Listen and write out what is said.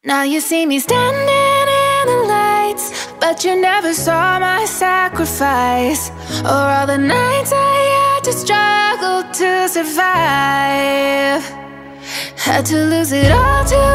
Now you see me standing in the lights, but you never saw my sacrifice, or all the nights I had to struggle to survive. Had to lose it all to